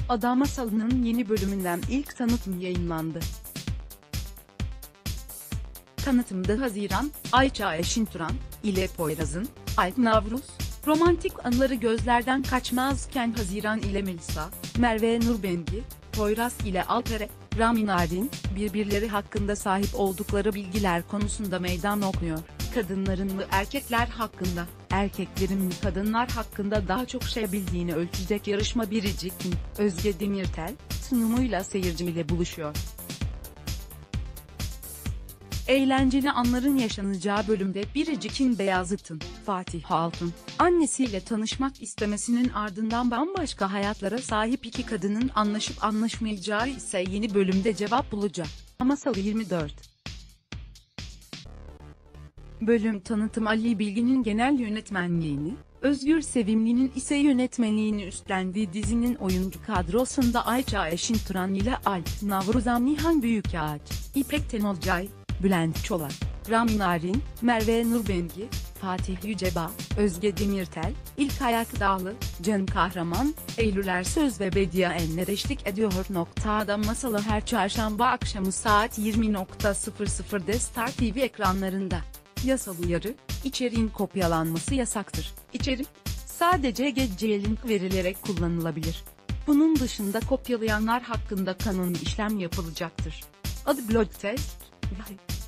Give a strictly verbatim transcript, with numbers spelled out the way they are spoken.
Ada Masalı'nın yeni bölümünden ilk tanıtım yayınlandı. Tanıtımda Haziran, Ayça Eşinturan ile Poyraz'ın, Alp Navruz, romantik anıları gözlerden kaçmazken Haziran ile Melisa, Merve Nurbengi, Poyraz ile Alpere, Rami Narin, birbirleri hakkında sahip oldukları bilgiler konusunda meydan okuyor. Kadınların mı erkekler hakkında, erkeklerin mi kadınlar hakkında daha çok şey bildiğini ölçecek yarışma Biricik mi, Özge Demirtel, sunumuyla seyirciyle buluşuyor. Eğlenceli anların yaşanacağı bölümde Biricik'in Beyazıt'ın, Fatih Altun, annesiyle tanışmak istemesinin ardından bambaşka hayatlara sahip iki kadının anlaşıp anlaşmayacağı ise yeni bölümde cevap bulacak. Masalı yirmi dört. Bölüm tanıtım Ali Bilgin'in genel yönetmenliğini, Özgür Sevimli'nin ise yönetmenliğini üstlendiği dizinin oyuncu kadrosunda Ayça Eşinturan ile Alp Navruz, Nihan Büyükağaç, İpek Tenolcay, Bülent Çolak, Rami Narin, Merve Nurbengi, Fatih Yücebağ, Özge Demirtel, İlkay Akdağlı, Can Kahraman, Eylül Ersöz ve Bediye Enver eşlik ediyor. Ada Masalı her çarşamba akşamı saat yirmi sıfırda Star T V ekranlarında. Yasal uyarı, içeriğin kopyalanması yasaktır. İçerik, sadece geceye link verilerek kullanılabilir. Bunun dışında kopyalayanlar hakkında kanuni işlem yapılacaktır. Adı Blog Test.